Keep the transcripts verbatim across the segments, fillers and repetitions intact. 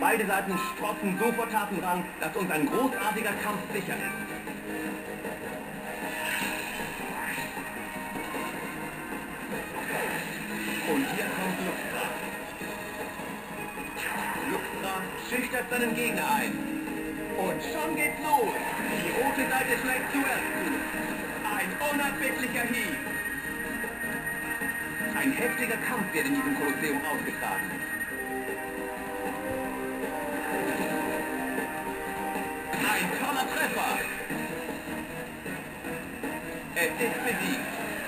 Beide Seiten strotzen so vor Tatendrang, dass uns ein großartiger Kampf sicher ist. Und hier kommt Luxra. Luxra schüchtert seinen Gegner ein. Und schon geht's los. Die rote Seite schlägt zuerst zu. Ein unerbittlicher Hieb. Ein heftiger Kampf wird in diesem Kolosseum ausgetragen. Ein toller Treffer. Es ist besiegt.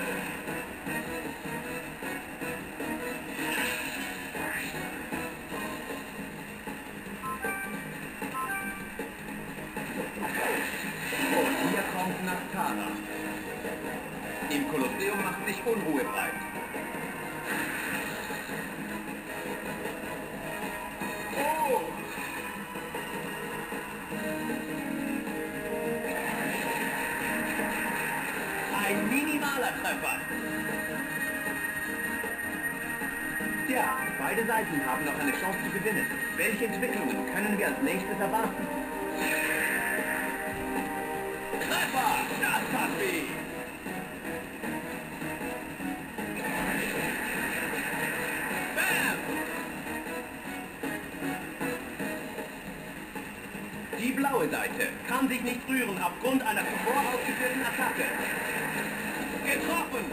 Und hier kommt Nachtara. Im Kolosseum macht sich Unruhe breit. Oh! Ein minimaler Treffer. Tja, beide Seiten haben noch eine Chance zu gewinnen. Welche Entwicklungen können wir als nächstes erwarten? Treffer! Das tat weh! Bam! Die blaue Seite kann sich nicht rühren aufgrund einer zuvor ausgeführten Attacke. Getroffen!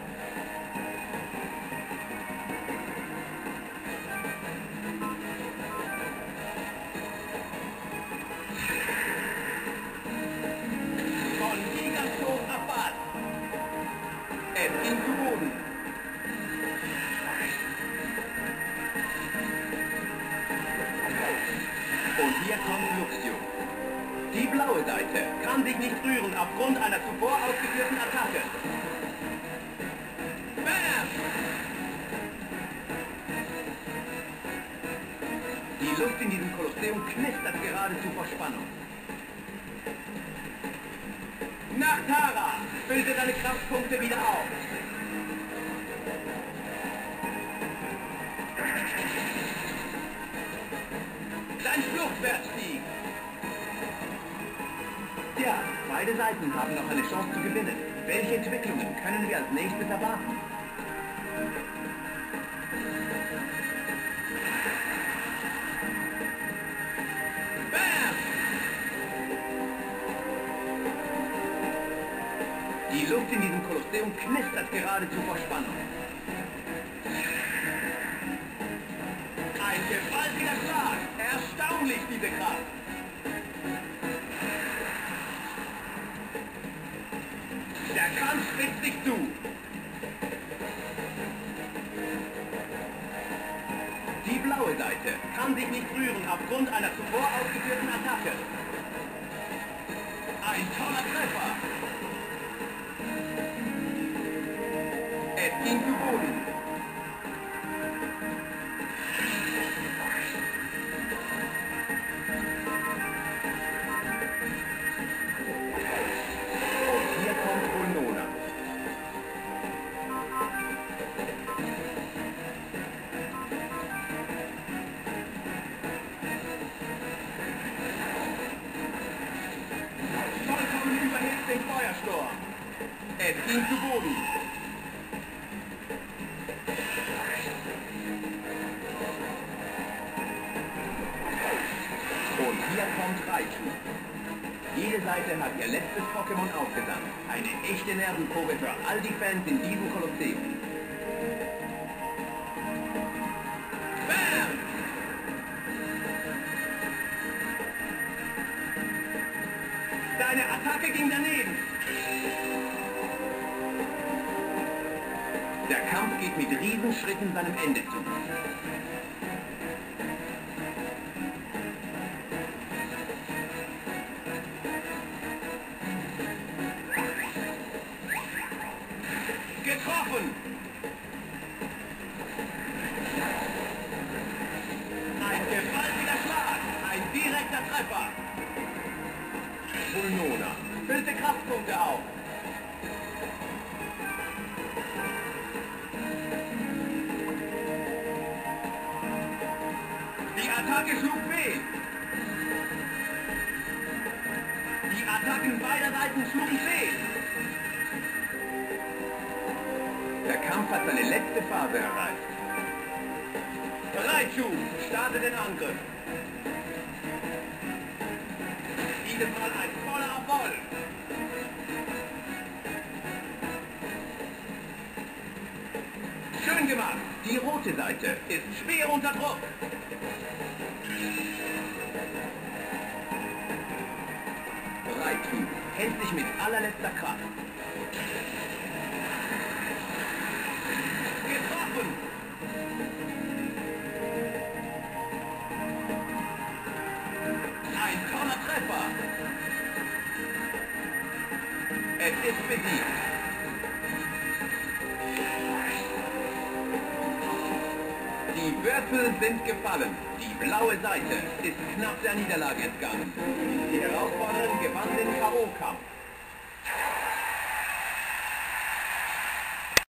Von Gigaston Abfahrt! Es ging zu Boden. Und hier kommt Luxio. Die blaue Seite kann sich nicht rühren aufgrund einer zuvor ausgeführten Attacke. Bam! Die Luft in diesem Kolosseum knistert geradezu vor Spannung. Nachtara, füllte deine Kraftpunkte wieder auf. Dein Fluchtwärtstieg. Tja, beide Seiten haben noch eine Chance zu gewinnen. Welche Entwicklungen können wir als nächstes erwarten? Bam! Die Luft in diesem Kolosseum knistert geradezu vor Spannung. Ein gewaltiger Schlag! Erstaunlich, diese Kraft! Der Kampf spitzt sich zu! Die blaue Seite kann sich nicht rühren aufgrund einer zuvor ausgeführten Attacke. Ein toller Treffer! Es ging zu Boden. Den Feuersturm. Es ging zu Boden. Und hier kommt Raichu. Jede Seite hat ihr letztes Pokémon aufgesammelt. Eine echte Nervenprobe für all die Fans in diesem Kolosseum. Bam! Deine Attacke ging daneben. Der Kampf geht mit Riesenschritten seinem Ende zu. Getroffen! Ein gewaltiger Schlag! Ein direkter Treffer! Pulnona füllte Kraftpunkte auf. Die Attacke schlug fehl. Die Attacken beider Seiten schlugen fehl. Der Kampf hat seine letzte Phase erreicht. Raichu, starte den Angriff. Dieses Mal ein voller Erfolg. Schön gemacht. Die rote Seite ist schwer unter Druck. Raichu hält sich mit allerletzter Kraft. Getroffen! Ein toller Treffer! Es ist besiegt. Die Würfel sind gefallen. Die blaue Seite ist knapp der Niederlage entgangen. Die Herausforderin gewann den K O-Kampf.